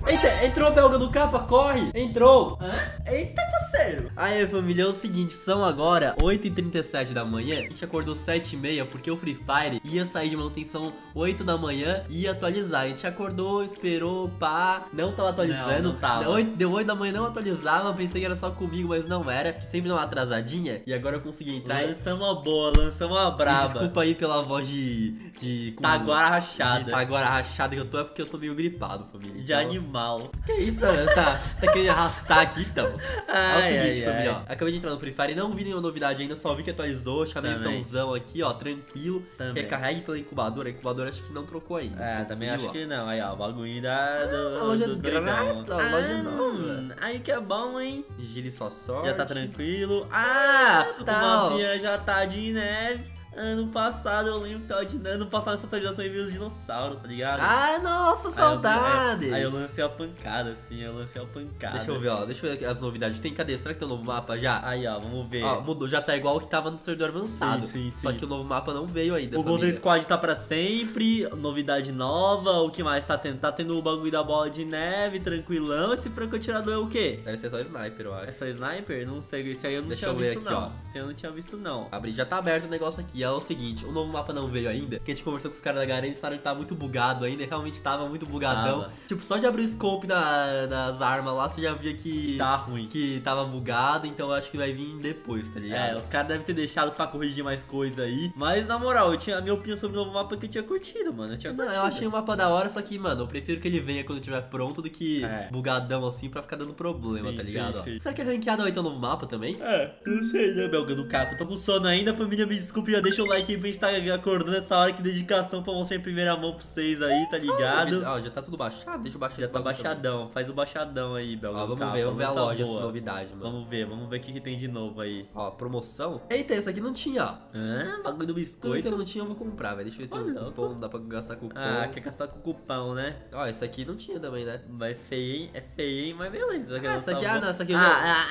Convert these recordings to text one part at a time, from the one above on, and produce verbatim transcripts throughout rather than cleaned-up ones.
Eita, entrou o belga do capa, corre. Entrou. Hã? Eita, parceiro. Aí, família, é o seguinte, são agora oito e trinta e sete da manhã. A gente acordou sete e meia porque o Free Fire ia sair de manutenção oito da manhã e ia atualizar. A gente acordou, esperou, pá, não tava atualizando. Não, não tava. oito, deu oito da manhã, não atualizava. Pensei que era só comigo, mas não era. Sempre dá uma atrasadinha. E agora eu consegui entrar. Lançamos uma boa, lançamos uma braba. Desculpa aí pela voz de... de com, Taguara rachada. De taguara rachada que eu tô, é porque eu tô meio gripado, família. De Então, animal. que isso, tá, tá querendo arrastar aqui, então. Ai, É o seguinte, ai, família, ai. ó. Acabei de entrar no Free Fire e não vi nenhuma novidade ainda, só vi que atualizou, chamei o Também. Tãozão aqui, ó, tranquilo. Também. Recarregue pela incubadora, a incubadora acho que não trocou ainda. É, também Viu, acho ó? que não. Aí, ó, o bagulho da. Do, a loja do grátis, doidão. a loja Ah, nova. Aí que é bom, hein? Gire sua sorte. Já tá tranquilo. Ah! tá, O ó. mapinha já tá de neve. Ano passado eu lembro que tava de neve. Ano passado essa atualização aí veio os dinossauros, tá ligado? Ah, nossa, Aí eu- saudades. é, Aí eu lancei a pancada, assim, eu lancei a pancada. Deixa eu ver, ó, deixa eu ver as novidades. Tem, cadê? Será que tem um novo mapa já? Aí, ó, vamos ver. Ó, mudou, já tá igual o que tava no servidor avançado. Sim, sim, Só sim. que o novo mapa não veio ainda, O Contra família. Squad tá pra sempre, novidade nova, o que mais tá tendo? Tá tendo o bagulho da bola de neve, tranquilão. Esse franco-atirador é o quê? Deve ser só sniper, eu É acho. só sniper? Não sei, esse aí eu não Deixa tinha eu ver visto aqui, não. ó. Esse aí eu não tinha visto não. Abri, já tá aberto o negócio aqui. É o seguinte, o novo mapa não veio ainda. Porque a gente conversou com os caras da Garena e falaram que tá muito bugado ainda. E realmente tava muito bugadão. Tava. Tipo, só de abrir o scope na, das armas lá, você já via que, Tá ruim. que tava bugado. Então eu acho que vai vir depois, tá ligado? É, os caras devem ter deixado pra corrigir mais coisa aí. Mas na moral, eu tinha a minha opinião sobre o novo mapa que eu tinha curtido, mano. Eu tinha Não, curtido. eu achei o mapa da hora, só que, mano, eu prefiro que ele venha quando estiver pronto do que É. bugadão assim pra ficar dando problema, Sim, tá sim, ligado? Ó. sim. Será que a ranqueada vai ter um novo mapa também? É, não sei, né, Belga do Capa? Tô com sono ainda, família, me desculpe, já deixa o like aí pra gente tá acordando essa hora, que dedicação pra mostrar em primeira mão pra vocês aí, tá ligado? Ó, já tá tudo baixado, deixa eu baixar Já esse tá bagulho também. baixadão, faz o baixadão aí, Belga Ó, do vamos Capa. ver, vamos ver a lança loja, boa. essa novidade, mano. Vamos ver, vamos ver o que, que tem de novo aí. Ó, promoção? Eita, esse aqui não tinha, ó. Ah, bagulho do Tudo que biscoito. eu não tinha eu vou comprar, velho. Deixa eu ver, tem Ô, um louco. cupom, dá pra gastar cupom. Ah, quer gastar com cupão, né? Ó, esse aqui não tinha também, né? Vai feio, hein? É feio, hein? Mas beleza. Ah, essa aqui, ah, não, essa aqui eu ah, já... ah,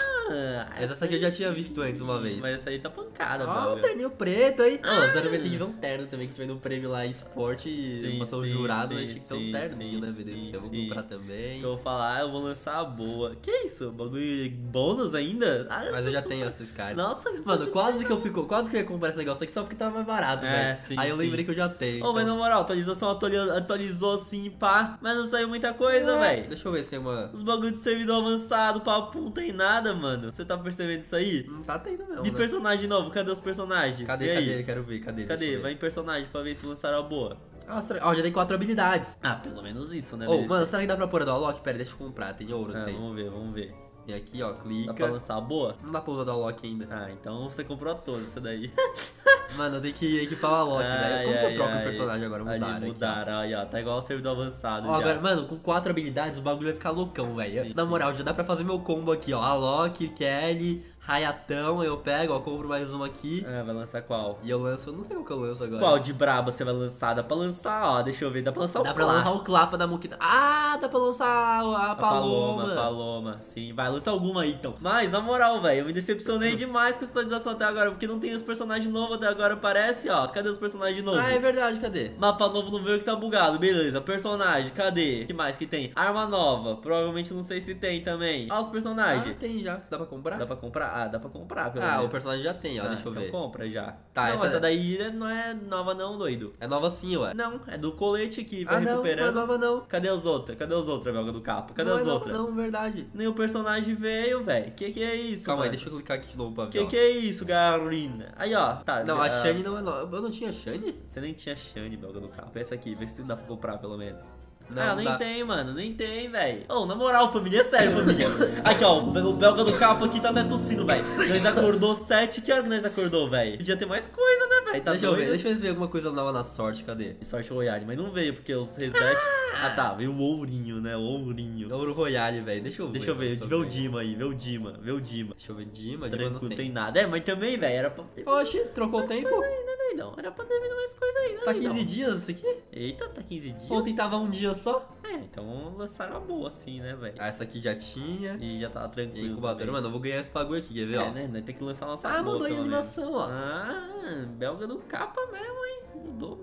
ah, ah, Essa aqui eu já tinha visto antes uma vez. Mas essa aí tá pancada, Ó, o Belga. terninho preto aí. Ó, Ah. zero vai ter que ver um terno também, que tiver no prêmio lá esporte e Sim, passou o sim, jurado, sim, né? Tinha que ter um sim, terninho, sim, né, V D C? sim, Eu vou sim. comprar também. Então eu vou falar, ah, eu vou lançar a boa. Que isso? Bagulho bônus ainda? Ah, Mas eu já tô- tenho essas cartas. Nossa, Mano, quase que eu fico, quase que eu ia comprar esse negócio aqui só porque tava mais barato, É, velho. sim, Aí eu sim. lembrei que eu já tenho. Ô, mas então- na moral, a atualização atualizou, atualizou assim, pá, mas não saiu muita coisa, É, velho. Deixa eu ver se tem uma... Os bagulhos de servidor avançado, papo, não tem nada, mano. Você tá percebendo isso aí? Não tá tendo não, De né? personagem novo, cadê os personagens? Cadê, E aí? cadê? Quero ver, cadê? Deixa Cadê? eu Vai ver. em personagem pra ver se lançaram a boa. Ah, será- ó, já tem quatro habilidades. Ah, pelo menos isso, né? Ô, Beleza? mano, será que dá pra pôr a do Alok? Pera, deixa eu comprar. Tem ouro, Ah, tem. vamos ver, vamos ver. Tem aqui, ó, clica. Dá pra lançar a boa? Não dá pra usar do Alok ainda. Ah, então você comprou a todas, essa daí. Mano, eu tenho que equipar o Alok, velho. Como que eu troco o personagem agora? Ali Mudaram aqui, ó. mudaram, aí, ó. Tá igual o servidor avançado. Ó, já. agora, mano, com quatro habilidades o bagulho vai ficar loucão, velho. Sim, Na sim. moral, já dá pra fazer meu combo aqui, ó. Alok, Kelly, Hayatão, eu pego, ó, compro mais uma aqui. Ah, vai lançar qual? E eu lanço, eu não sei qual que eu lanço agora. Qual de braba você vai lançar? Dá pra lançar, ó. Deixa eu ver. Dá pra lançar o Dá pra Clá. lançar o Clapa da Mukina. Ah, dá pra lançar a, A Paloma. Paloma, Paloma, sim. Vai, lança alguma aí então. Mas, na moral, velho, eu me decepcionei demais com essa atualização até agora, porque não tem os personagens novos até agora, parece, ó. Cadê os personagens novos? Ah, é verdade, cadê? Mapa novo não veio que tá bugado, beleza. Personagem, cadê? O que mais que tem? Arma nova, provavelmente não sei se tem também. Ó, os Ah, personagens. tem já. Dá pra comprar? Dá pra comprar? Ah, dá pra comprar, pelo Ah, menos. o personagem já tem, ó, Ah, deixa eu então ver. compra já. Tá, não, essa- essa daí não é nova não, doido. É nova sim, ué. Não, é do colete que vai Ah, não, não é recuperando. nova não. Cadê os outros? Cadê os outros, Belga do Capa? Cadê não as é nova outras? não, verdade. Nem o personagem veio, velho. Que que é isso, Calma aí, mano? deixa eu clicar aqui de novo pra ver, Que ó. que é isso, Garina? Aí, ó. Tá. Não, a ah, Shane não é nova. Eu não tinha Shane? Você nem tinha Shane, Belga do Capa. Pensa aqui, vê se dá pra comprar pelo menos. Não, ah, não nem dá. tem, mano, nem tem, velho. Ô, na moral, família, é sério, família. Aqui, ó, o Belga do Capa aqui tá até tossindo, velho. Nós acordou sete, que hora que nós acordou, velho? Podia ter mais coisa, né, velho? Tá deixa eu ver, doido? deixa eu ver se vê alguma coisa nova na sorte, cadê? Sorte Royale, mas não veio, porque os reset... Ah, tá, veio o ourinho, né, o ourinho. Ouro Royale, velho, deixa eu ver. Deixa eu ver, só vê o ver. Dima aí, vê o Dima, vê o Dima. Deixa eu ver, Dima, Dima Tranquilo, não tem. tem. nada. É, mas também, velho, era pra ter... Oxi, trocou o tempo? Né, doidão? Era pra ter vindo mais coisa aí, né, Tá doidão? quinze dias isso aqui? Eita, tá quinze dias? Ontem tava um dia só? É, então lançaram a boa assim, né, velho? Ah, essa aqui já tinha. E já tava E tranquilo incubadora, também. mano, eu vou ganhar esse bagulho aqui, quer ver, ó? É, né? Nós tem que lançar a nossa Ah, boa, mudou a pelo animação, menos. ó. Ah, Belga do Capa mesmo, hein? Mudou mesmo, hein,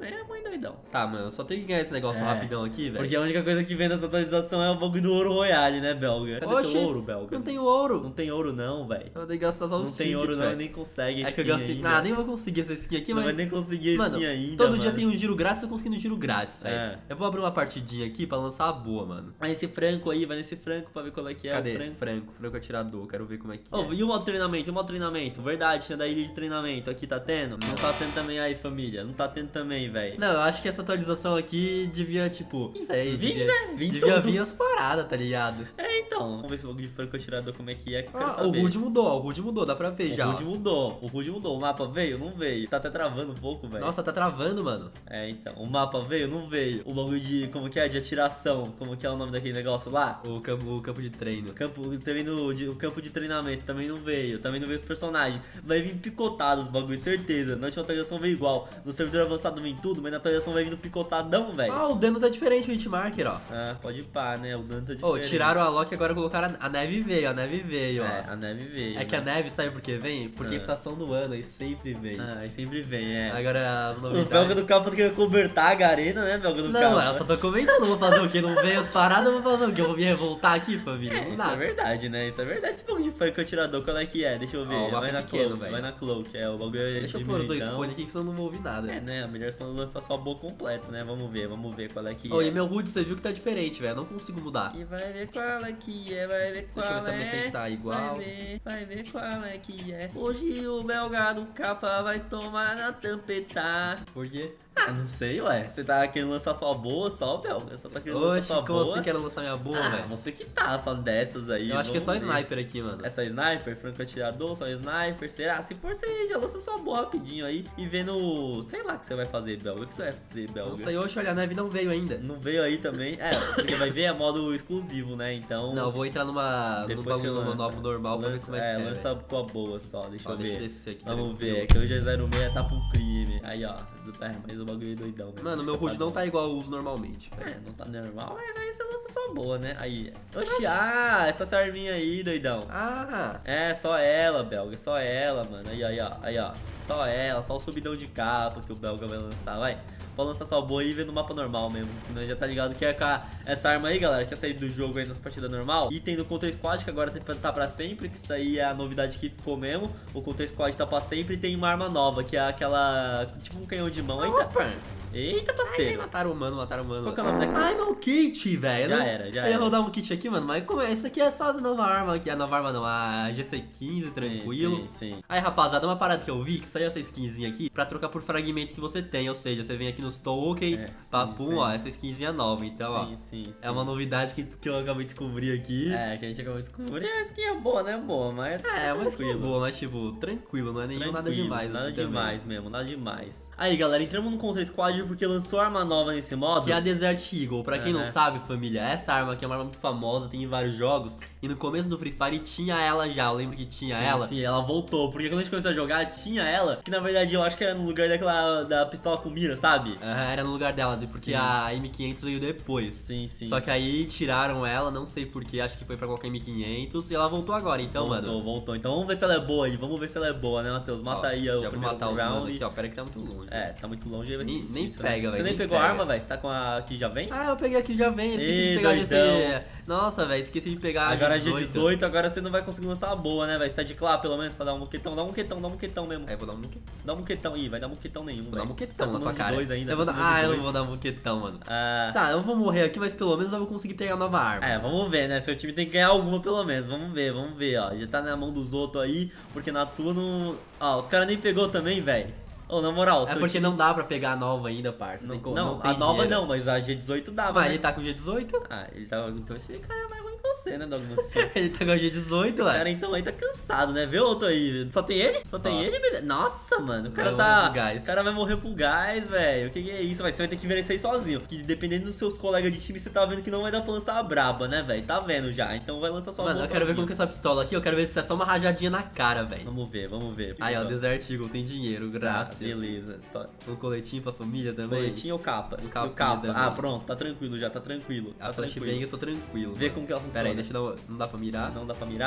doidão. Tá, mano, eu só tenho que ganhar esse negócio É. rapidão aqui, velho. Porque a única coisa que vem nessa atualização é o bagulho do ouro royale, né, Belga? Cadê Oxi, teu ouro, Belga? não tenho ouro. Não tem ouro não, velho. Eu vou ter que gastar só os Não tem tickets, ouro não, velho. nem consegue É que eu skin gastei. ainda. Nada, nem vou conseguir essa skin aqui, Não mas. vai nem conseguir a Mano, skin ainda, todo mano. dia tem um giro grátis, eu consegui no giro grátis, velho. É. Eu vou abrir uma partidinha aqui pra lançar a boa, mano. Vai nesse franco aí, vai nesse franco pra ver qual é que é Cadê? o franco. Franco, franco atirador, quero ver como é que Oh, é. e o modo treinamento, e o modo treinamento? Verdade, tinha da ilha de treinamento. Aqui tá tendo? Não tá tendo também aí, família. Não tá tendo também, velho. Não, eu acho que essa atualização aqui devia, tipo, não sei, Vim, devia, né? Vim devia todo. vir as paradas, tá ligado? É, então. Vamos ver se o bagulho de franco atirador como é que é, que eu quero Ah, o saber. H U D mudou, o H U D mudou, dá pra ver O já. H U D ó. mudou, o H U D mudou. O mapa veio? Não veio. Tá até travando um pouco, velho. Nossa, tá travando, mano. É, então. O mapa veio? Não veio. O bagulho de, como que é? De atiração. Como que é o nome daquele negócio lá? O campo, o campo de treino. O campo, o treino, de- o campo de treinamento também não veio. Também não veio os personagens. Vai vir picotado os bagulhos, certeza. Na última atualização veio igual. No servidor avançado vem tudo, mas na atualização vai vindo picotadão, velho. Ah, o dano tá diferente, o hitmarker, ó. Ah, pode pá, né? O dano tá Ô, diferente. tiraram a Loki e agora colocaram a, a neve veio, a neve veio, É, ó. a neve veio. É que a né? neve, sabe por que vem? Porque é Ah. estação do ano e sempre vem. Ah, aí sempre vem, é. Agora as O novidades. Belga do Capa quer cobertar a Garena, né, Belga do Não, Capa? eu só tô comentando, vou fazer o quê? Não veio as paradas, eu vou fazer o quê? Eu vou me revoltar aqui, família? Não Isso dá. é verdade, né? Isso é verdade. Esse bagulho de franco atirador, qual é que é? Deixa eu ver. Ó, o mapa vai é na pequeno, cloak, velho. vai na cloak. É, o bagulho é Deixa eu pôr dois diminuidão. fones aqui que senão eu não vou ouvir nada. É, né? A melhor são lançar só a boa completa, né? Vamos ver, vamos ver qual é que Ô, é. e meu H U D, você viu que tá diferente, velho. Eu não consigo mudar. E vai ver qual é que é, vai ver qual Deixa eu ver se a é. mensagem tá igual. Vai ver, vai ver qual é que é. Hoje o Belga do Capa vai tomar na tampeta. Por quê? Ah, não sei, ué. Você tá querendo lançar sua boa só, Belga? Só tá querendo lançar Oxe, sua como boa? assim quero lançar minha boa, Ah, velho? você que tá, só dessas aí. Eu acho que é só vamos ver. sniper aqui, mano. É só sniper, franco atirador, só sniper, será? Se for, você já lança sua boa rapidinho aí e vendo, sei lá o que você vai fazer, Belga. O que você vai fazer, Belga? Não sei, oxe, olha, a neve não veio ainda. Não veio aí também? É, porque vai ver é modo exclusivo, né? Então. Não, eu vou entrar numa, num depois você bagulho lança. no normal pra ver lança, como é que é, é. velho. lança com a boa só, deixa Ó, eu deixa eu ver. descer aqui. Vamos peraí. ver, é que hoje é zero seis tá pro crime. Aí, ó. É, mas o bagulho é doidão, mesmo. Mano, meu H U D não tá igual eu uso normalmente, velho. É, não tá normal, mas aí você lança sua boa, né? Aí. Oxi, ah, essa arminha aí, doidão. Ah, É, só ela, Belga, só ela, mano. Aí, aí, ó, aí, ó. Só ela, só o subidão de capa que o Belga vai lançar, vai. Pode lançar sua boa aí e ver no mapa normal mesmo. Que nós já tá ligado que é com a- essa arma aí, galera. Tinha saído do jogo aí nas partidas normal. E tem no Counter Squad, que agora tá pra sempre. Que isso aí é a novidade que ficou mesmo. O Counter Squad tá pra sempre. E tem uma arma nova, que é aquela. Tipo um canhão de mão. Eita, opa. eita, Ai, parceiro. mataram o mano, mataram o mano. Qual que é o nome daquele? Ai, meu kit, velho. Já Não- era, já Eu ia era. rodar um kit aqui, mano, mas como é? Isso aqui é só a nova arma aqui. A nova arma não, a G C quinze, tranquilo. Sim, sim, sim. Aí, rapaziada, uma parada que eu vi, que saiu essa skinzinha aqui pra trocar por fragmento que você tem. Ou seja, você vem aqui nos token, É, sim, papum, sim. ó, essa skinzinha nova. Então, sim, ó, sim, sim. é uma novidade que, que eu acabei de descobrir aqui. É, que a gente acabou de descobrir. A skin é boa, né? Boa, mas. É, uma skin tranquilo. boa, mas tipo, tranquilo, não é nenhum nada Tranquilo, demais. Nada assim, também. demais mesmo, nada demais. Aí, galera, entramos no Counter Squad porque lançou arma nova nesse modo. Que é a Desert Eagle. Pra quem não Aham. sabe, família, essa arma aqui é uma arma muito famosa, tem em vários jogos. E no começo do Free Fire tinha ela já, eu lembro que tinha Sim, ela. Sim, ela voltou. Porque quando a gente começou a jogar, tinha ela. Que na verdade eu acho que era no lugar daquela da pistola com mira, sabe? Aham, era no lugar dela, porque Sim. a M quinhentos veio depois. Sim, sim. Só que aí tiraram ela, não sei porquê, acho que foi pra qualquer M quinhentos e ela voltou agora, então, voltou, mano. voltou. Então vamos ver se ela é boa aí. Vamos ver se ela é boa, né, Matheus? Mata Ó, aí já o vou primeiro matar os round. manos aqui, ó. Pera que tá muito longe. É, tá muito longe aí vai ser Nem- nem difícil, né? pega, Você velho, nem nem pegou a pega. arma, velho? Você tá com a que já vem? Ah, eu peguei aqui já vem, esqueci Ih, de pegar a G C. doidão. Nossa, velho, esqueci de pegar Agora a a G dezoito, agora você não vai conseguir lançar a boa, né, velho? Você tá de clá, pelo menos, pra dar um muquetão. Dá um muquetão, dá um muquetão mesmo. Aí eu vou dar um muquetão. Dá um muquetão aí, vai dar muquetão nenhum, Vou dar um velho. muquetão Tá na tua tomando de cara. dois ainda, eu vou tá dar... tomando de Ah, eu não dois. vou dar um muquetão, mano. Ah, Tá, eu vou morrer aqui, mas pelo menos eu vou conseguir pegar a nova arma. é, vamos ver, né? Seu time tem que ganhar alguma pelo menos. Vamos ver, vamos ver, ó. Já tá na mão dos outros aí, porque na tua não. Ó, os caras nem pegou também, velho. Ô, na moral, É seu porque time- não dá pra pegar a nova ainda, parça. Não, Tem como- não, tem a nova dinheiro. não, mas a G dezoito dava. Mas né? ele tá com o G dezoito? Ah, ele tava. Então esse cara é mais ruim que você, né, Douglas? Esse Ele tá com o G dezoito, cara velho. então aí tá cansado, né? Vê outro aí. Só tem ele? Só, Só. tem ele, beleza? Nossa, mano. O cara Vai tá. morrer pro gás. O cara vai morrer pro gás, velho. O que, que é isso? Vai, você vai ter que ver isso aí sozinho. Que dependendo dos seus colegas de time, você tá vendo que não vai dar pra lançar a braba, né, velho? Tá vendo já. Então vai lançar só a Mano, boa eu quero ver sozinho. como que é essa pistola aqui. Eu quero ver se é só uma rajadinha na cara, velho. Vamos ver, vamos ver. Aí, ó, Porque- Desert Eagle tem dinheiro, Tá, graças. beleza. Só. Um coletinho pra família também. Coletinho ou capa? Um E o capinha capa. também. Ah, pronto, tá tranquilo já, tá tranquilo. A Tá flashbang tranquilo. eu tô tranquilo. Vê mano. como que ela funciona. Pera aí, deixa eu dar uma... Não dá pra mirar? Não dá pra mirar?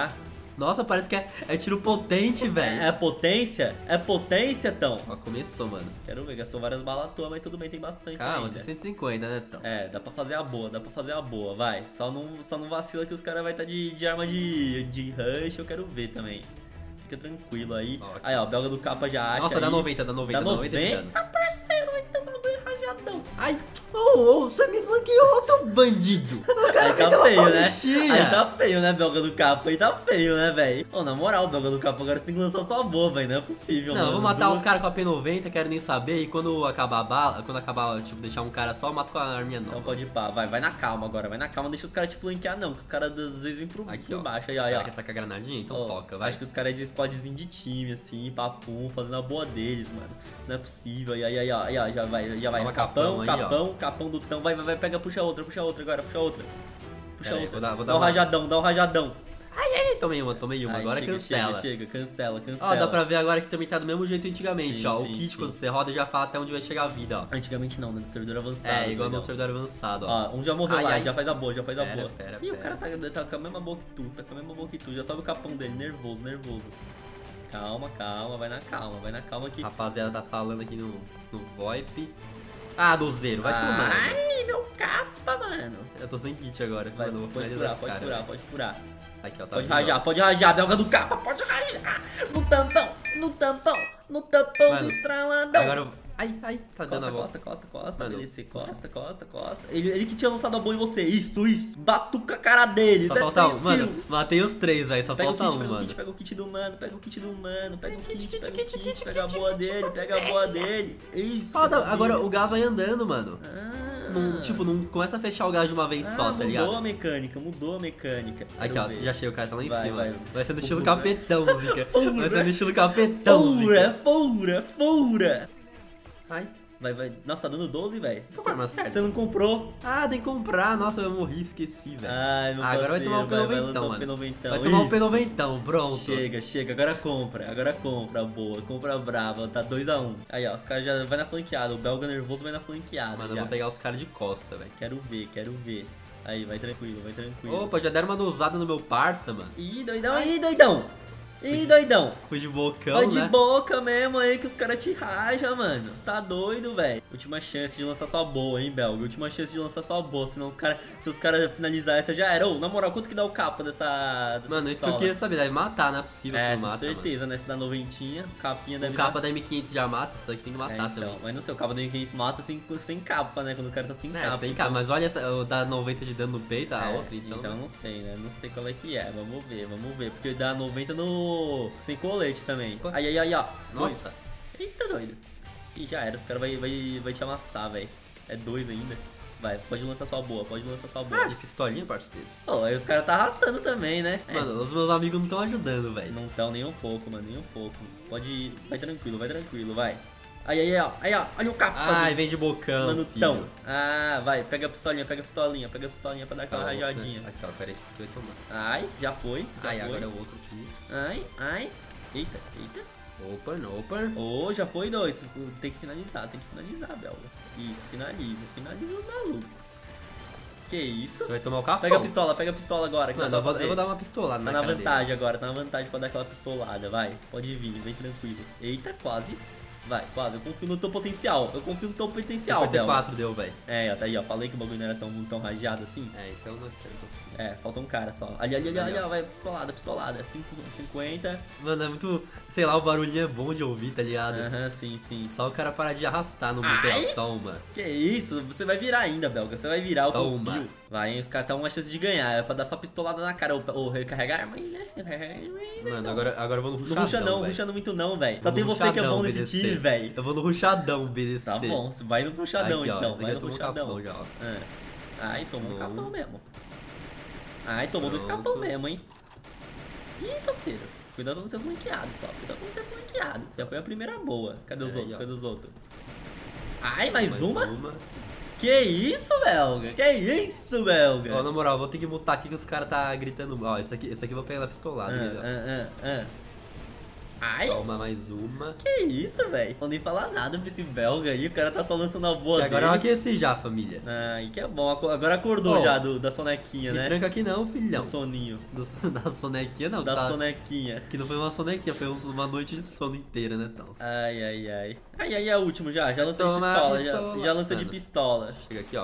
Nossa, parece que é, é tiro potente, velho. É potência? É potência, Tão? Ó, começou, mano. Quero ver, gastou várias balas à toa, mas tudo bem, tem bastante Calma, ainda. tem cento e cinquenta, né, Tão? É, dá pra fazer a boa, dá pra fazer a boa, vai. Só não, só não vacila que os caras vai estar tá de, de arma de, de rush, eu quero ver também. Fica tranquilo aí. Ó, aí, ó, o belga do capa já acha. Nossa, aí. dá noventa, dá noventa, Dá dá noventa. noventa, parceiro, vai ter bagulho rajadão. Ai, ô, ô, você me flanqueou, teu bandido. O cara Aí tá meteu uma feio, né? polichinha. Aí tá feio, né, belga do capa? Aí tá feio, né, velho? Ô, na moral, belga do capa, agora você tem que lançar sua boa, velho. Não é possível, Não, mano. eu vou matar Duas- os caras com a P noventa, quero nem saber. E quando acabar a bala, quando acabar, tipo, deixar um cara só, eu mato com a arminha Então nova. pode ir pá, vai, vai na calma agora, vai na calma, deixa os caras te flanquear não, que os caras às vezes vêm pro, Aqui, por ó. baixo, aí, ó, aí, Será ó. que tá com a granadinha? Então Ó, toca, vai. Acho que os caras é de squadzinho de time, assim, papum, fazendo a boa deles, mano. Não é possível. Aí, aí, aí, ó, aí, ó, já vai, já vai. Toma Capão, capão aí, ó. capão, capão do tão, vai, vai, vai, pega, puxa outra, puxa outra agora, puxa outra. Puxa Pera aí, outra. vou dar- vou dá dar o uma- rajadão, dá o rajadão. Ai, ai, tomei uma, tomei uma. Aí, Agora chega, cancela. Chega, chega, cancela, cancela. Ó, dá pra ver agora que também tá do mesmo jeito antigamente, Sim, ó. sim, o kit, sim. quando você roda, já fala até onde vai chegar a vida, ó. Antigamente não, né, no servidor avançado. É, igual legal. no servidor avançado, ó. Ó, um já morreu Ai, lá, ai. já faz a boa, já faz a Pera, boa. pera, Ih, o pera. cara tá, tá com a mesma boa que tu, tá com a mesma boa que tu, já sobe o capão dele, nervoso, nervoso. Calma, calma, vai na calma, vai na calma aqui. Rapaziada tá falando aqui no, no VoIP. Ah, do zero, vai tomar. Ai, meu capa, mano. Eu tô sem kit agora, Vai, mano. eu vou pode finalizar furar, esse pode cara. furar, pode furar. Aqui, ó, tá Pode vindo, ó. rajar, pode rajar, belga do capa, pode rajar. No tampão, no tampão, no tampão Mano, do estraladão. Agora eu... Ai, ai, tá dando a Costa, volta. costa, costa, costa, Mano. beleza, costa, costa, costa. Ele, ele que tinha lançado a boa em você, isso, isso. Batuca a cara dele, Só isso é falta três um. Mano, kills. matei os três, velho. Só Pega o falta kit, um, pega o mano. kit, pega o kit do mano, pega o kit do mano, pega o kit, kit, pega o kit, kit, kit, pega a kit, boa kit, dele, pega a boa dele. Isso. Ó, pega dá- o agora kit. o gás vai andando, mano. Ah. Não, tipo, não começa a fechar o gás de uma vez Ah, só, tá mudou ligado? a mecânica, mudou a mecânica. Aqui, Quero ó, ver. já achei o cara tá lá em Vai, cima. vai. Vai ser no estilo Fura. capetão, Zica. Fura. Vai ser no estilo capetão, Fura, Zica. fura, fura. Ai, Vai, vai. Nossa, tá dando doze, velho. que arma certa. Você não comprou? Ah, tem que comprar. Nossa, eu morri, esqueci, velho. Ai, meu Ah, agora vai parceiro, tomar o P vai noventa, lançar o mano. P noventa. Vai tomar o P Isso. noventa, pronto. Chega, chega, agora compra, agora compra, boa, compra brava, tá dois a um. Aí, ó, os caras já vai na flanqueada, o belga nervoso vai na flanqueada. Mano, eu já. vou pegar os caras de costa, velho. Quero ver, quero ver. Aí, vai tranquilo, vai tranquilo. Opa, já deram uma dosada no meu parça, mano. Ih, doidão, ih, doidão! Ih, doidão! Fui de bocão, Vai de né? boca mesmo aí que os caras te rajam, mano. Tá doido, velho. Última chance de lançar sua boa, hein, Belga. Última chance de lançar sua boa. Senão os caras, se os caras finalizar essa já era. Ô, na moral, quanto que dá o capa dessa, dessa Mano, isso que eu pistola? queria saber. Deve matar, não é possível se É, não com mata, certeza, né? Se dá noventinha, capinha mano. deve O capa da M quinhentos já mata, isso daqui tem que É, matar então, também. mas não sei, o capa da M quinhentos mata sem, sem capa, né? Quando o cara tá sem É, capa. sem então- capa, mas olha essa, o da noventa de dano no peito, a É, outra, então. Então não sei, né? Não sei qual é que é. Vamos ver, vamos ver. Porque dá noventa no. Sem colete também. Opa. Aí, aí, aí, ó. Nossa. Dois. Eita, doido. Ih, já era. Os caras vai, vai, vai te amassar, velho. É dois ainda. Vai, pode lançar sua boa, pode lançar sua boa. Ah, de pistolinha, parceiro. Pô, aí os caras tá arrastando também, né? É. Mano, os meus amigos não estão ajudando, velho. Não tão nem um pouco, mano, nem um pouco. Pode ir. Vai tranquilo, vai tranquilo, vai. Aí, aí, ó. Aí, ó. Olha o capa. Ai, vem de bocão, Mano, filho. tão. Ah, vai, pega a pistolinha, pega a pistolinha, pega a pistolinha pra dar aquela Tá, eu vou- rajadinha. Aqui, ó, peraí, esse aqui vai tomar. Ai, já foi. Já Ai, foi. agora é o outro aqui. Ai, ai. Eita, eita. Open, open. Ô, já foi dois. Tem que finalizar, tem que finalizar, Belga. Isso, finaliza. Finaliza os malucos. Que isso? Você vai tomar o capão. Pega a pistola, pega a pistola agora. Que Mano, dá eu pra vou, eu fazer. vou dar uma pistolada Tá na na cara vantagem dele. agora, tá na vantagem pra dar aquela pistolada, vai. Pode vir, vem tranquilo. Eita, quase. Vai, quase. Eu confio no teu potencial. Eu confio no teu potencial, cinquenta e Belga. quatro deu, velho. É, ó, tá aí, ó. Falei que o bagulho não era tão, tão rajeado assim. É, então não é tanto assim. É, falta um cara só. Ali, ali, ali, ali, Ali, ó. ó, vai, pistolada, pistolada. cinco, cinquenta. Mano, é muito. Sei lá, o barulhinho é bom de ouvir, tá ligado? Aham, sim, sim. Só o cara parar de arrastar no muito Ai. aí, ó. Toma. Que isso, você vai virar ainda, Belga. Você vai virar, eu Toma. confio. Vai, hein, os caras tão uma chance de ganhar. É pra dar só pistolada na cara. Ou, ou recarregar a arma aí, né? Recarregar a arma aí, né? Mano, Não. agora, agora eu vou no Não ruxadão, ruxa não, velho. ruxa não muito não, velho. Só Vou tem no você que é bom ruxadão, nesse B D C. time, velho. Eu vou no ruxadão, B D C. Tá bom, você vai no puxadão Aqui, ó, então. esse Vai aqui no eu tomo um puxadão. capão já, ó. Ah. Ai, tomou um Não. capão mesmo. Ai, tomou dois Pronto. capão mesmo, hein. Ih, parceiro. Cuidado pra não ser flanqueado só. Cuidado pra não ser flanqueado. Já foi a primeira boa. Cadê os Aí, outros? ó. Cadê os outros? Ai, mais, Mais uma? uma. Que isso, Belga? Que isso, Belga? Ó, na moral, vou ter que mutar aqui que os caras tá gritando. Ó, esse aqui, esse aqui eu vou pegar na pistolada. Ah, ele, ó. ah, ah, ah. Ai. Toma mais uma. Que isso, velho? Não nem falar nada pra esse belga aí. O cara tá só lançando a boa Que agora eu dele. aqueci já, família. Ah, e que é bom. Agora acordou Oh, já do, da sonequinha, Me né? tranca aqui não, filhão. Do soninho. Do, da sonequinha não, Da tá? sonequinha. Que não foi uma sonequinha, foi uma noite de sono inteira, né, Tals? Ai, ai, ai. Ai, ai, é o último já. Já lança de Toma pistola. pistola. Já, já lança de Mano. pistola. Chega aqui, ó.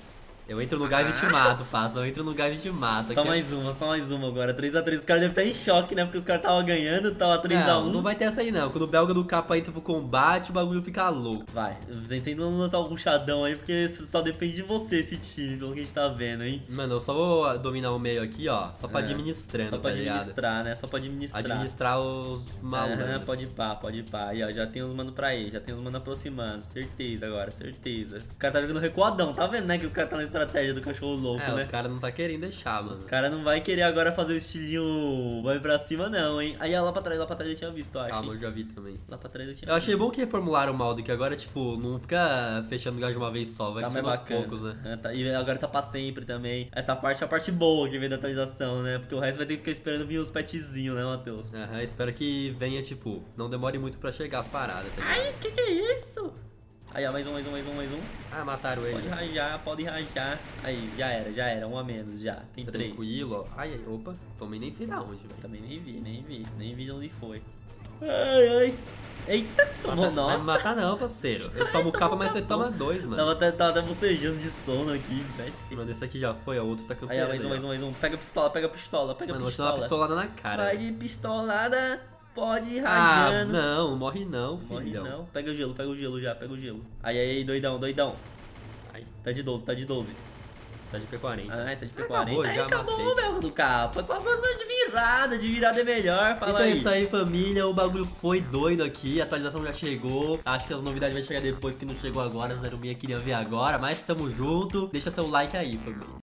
Eu entro no gás e te mato, faço. Eu entro no gás e te mato. Só aqui, ó. mais uma, só mais uma agora. três a três. Os caras devem estar em choque, né? Porque os caras estavam ganhando, tava três a um. Não, não vai ter essa aí não. Quando o belga do capa entra pro combate, o bagulho fica louco. Vai, tentando lançar algum chadão aí, porque só depende de você esse time, pelo que a gente tá vendo, hein? Mano, eu só vou dominar o meio aqui, ó. Só pra É, administrando, Só pra tá ligado? administrar, né? Só pra administrar. Administrar os malucos. Aham, pode ir pá, pode ir pá. Aí, ó, já tem os mano pra ele, já tem os mano aproximando. Certeza agora, certeza. Os caras tá jogando recuadão, tá vendo, né? Que os caras tá na estratégia do cachorro louco, É, né? os caras não tá querendo deixar, mano. Os caras não vai querer agora fazer o estilinho vai pra cima, não, hein? Aí, ó, lá pra trás, lá pra trás eu tinha visto, eu acho. Calma, hein? eu já vi também. Lá pra trás eu tinha Eu achei visto. bom que reformularam o modo, que agora, tipo, não fica fechando o gás de uma vez só, vai Tá mais fechando aos bacana. poucos, né? É, tá- e agora tá pra sempre também. Essa parte é a parte boa que vem da atualização, né? Porque o resto vai ter que ficar esperando vir os petzinhos, né, Matheus? Aham, espero que venha, tipo, não demore muito pra chegar as paradas, tá ligado? Ai, que que é isso? Aí, ó, mais um, mais um, mais um, mais um. Ah, mataram ele. Pode rajar, pode rajar. Aí, já era, já era. Um a menos, já. Tem três. Tranquilo, ó. Ai, ai, opa. Tomei nem sei da onde, velho. Também nem vi, nem vi. Nem vi de onde foi. Ai, ai. Eita, tomou, Mata- Vai me nossa. matar não, parceiro. Eu tomo capa, mas você toma dois, mano. Tava até, tava até bocejando de sono aqui, velho. Mano, esse aqui já foi, ó. O outro tá Aí, campeando. ó, mais um, mais um, mais um. Pega a pistola, pega a pistola, pega a Mano, vou te dar pistola. uma pistolada na cara. Vai de pistolada, pode ir Ah, rajando. não, morre não, Morre filhão. não. Pega o gelo, pega o gelo já, pega o gelo. Aí, aí, aí, doidão, doidão. Ai, Tá de doze, tá de doze. tá de P quarenta. Ai, tá de P Acabou, quarenta. Aí já acabou matei. o Belga do capa. Com a forma de virada, de virada é melhor, fala Então é aí. isso aí, família. O bagulho foi doido aqui. A atualização já chegou. Acho que as novidades vão chegar depois, porque não chegou agora. zero seis queria ver agora. Mas tamo junto. Deixa seu like aí, família.